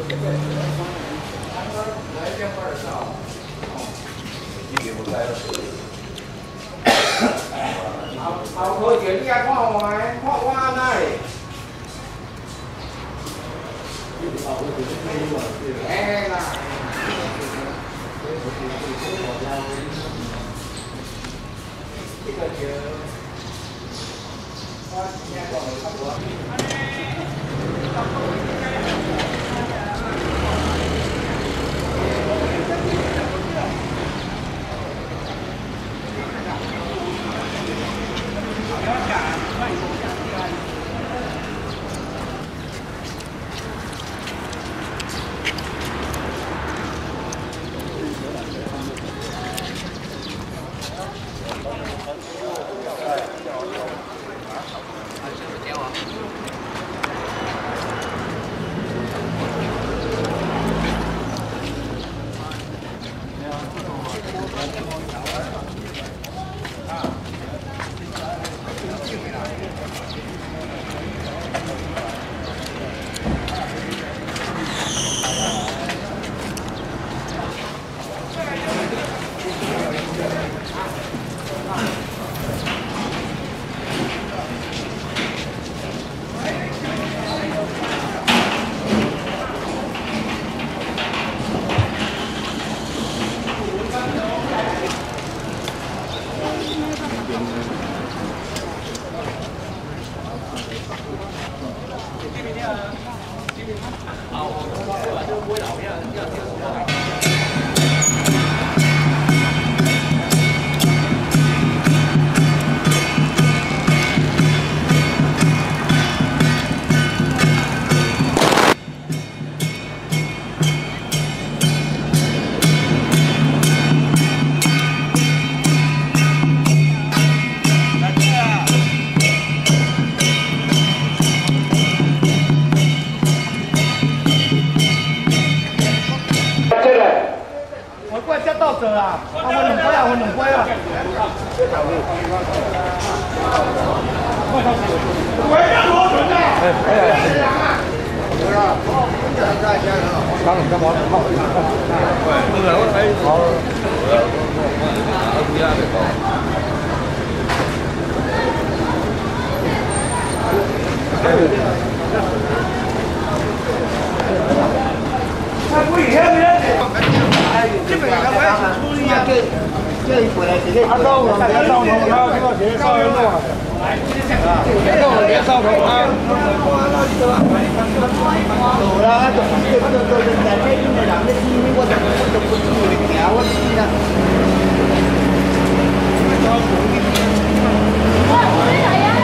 好多钱你看我看我那里。哎啦。这个就，我今天讲的差不多。 到这啊，我两杯啊，我两杯啊。喂，要多准啊！当然干嘛？好，不然我还好。不要那个。他不以前没。 基本上我也是处理啊，这一回来直接。他到我们别上头，他这个别上头啊。别到我别上头啊。走了，这在北京的两个机密，我都不注意的，我记得。哇，没来呀！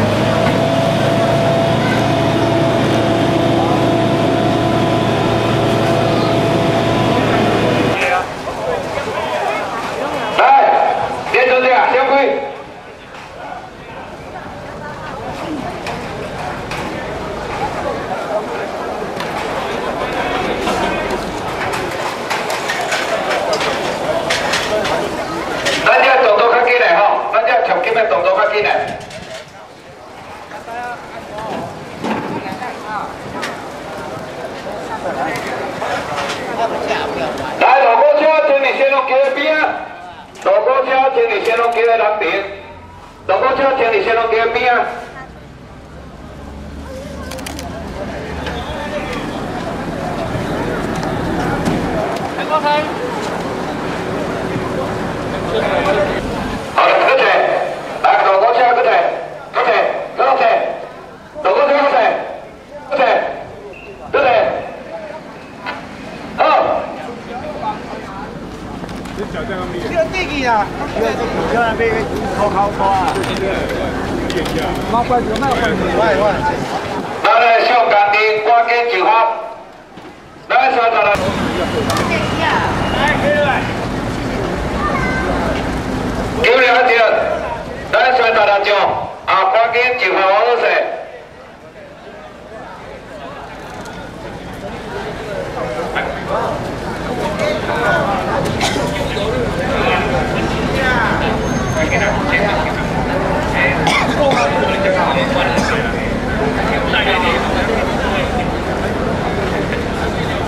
来，路过车，请你先落桥边啊！路过车，请你先落桥的南边。路过车，请你先落桥边啊！开高开。好的，搁起。来，路过车搁起，搁起，搁起。路过车搁起，搁起，搁起。 好。这个地基啊，这个被考啊。马关就那关系，咱来上工地赶紧就好。来三十来。来起来。9两点，来三十来钟，啊，赶紧就好好势。 来，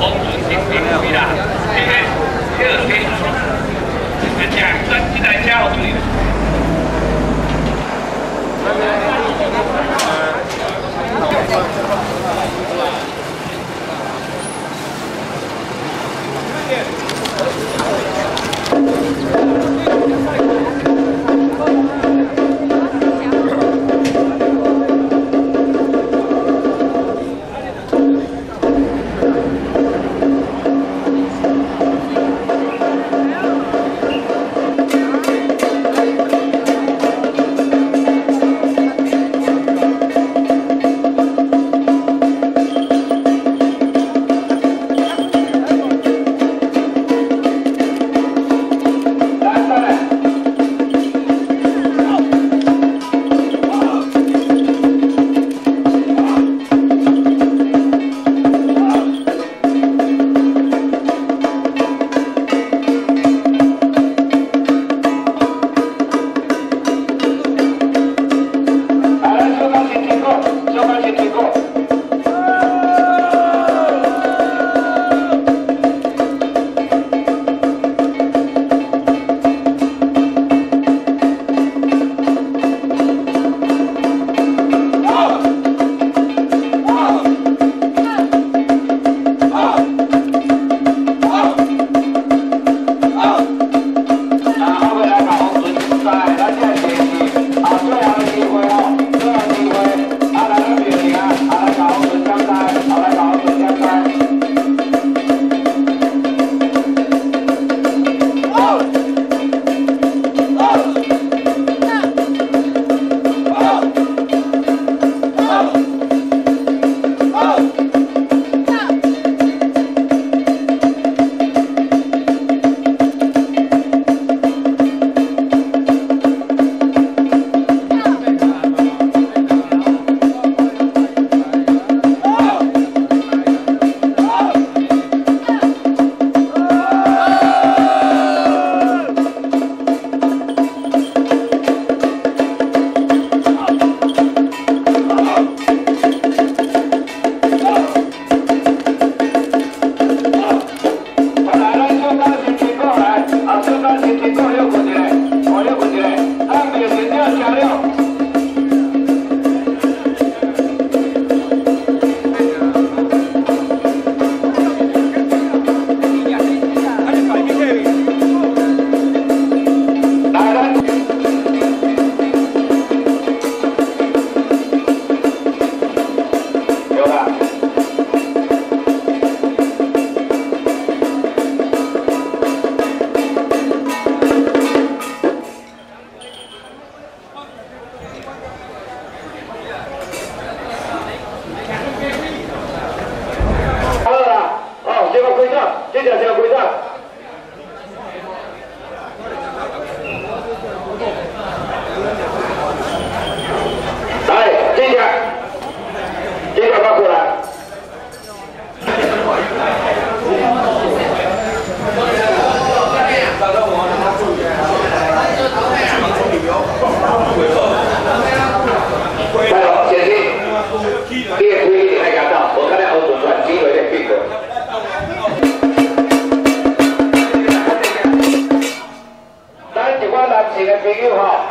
前的朋友哈。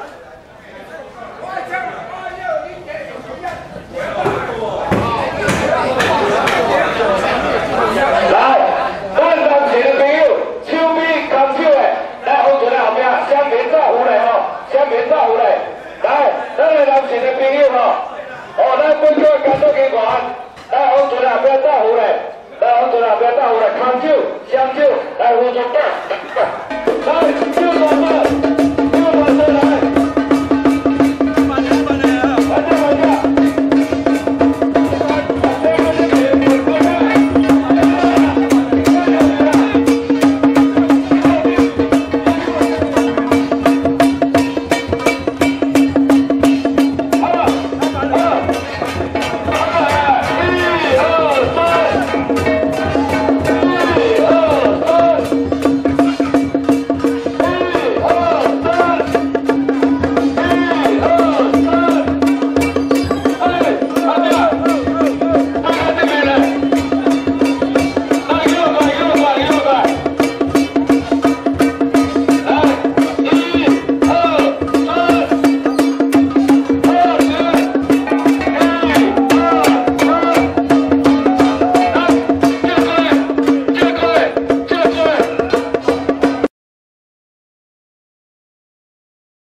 来，万人前的朋友，手臂牵手的，来放在咱后面，先别走回来哦，先别走回来。来，咱个人前的朋友哈，哦，咱本场工作人员，来放在咱后面走回来，来放在咱后面走回来，牵手、相手，来互助。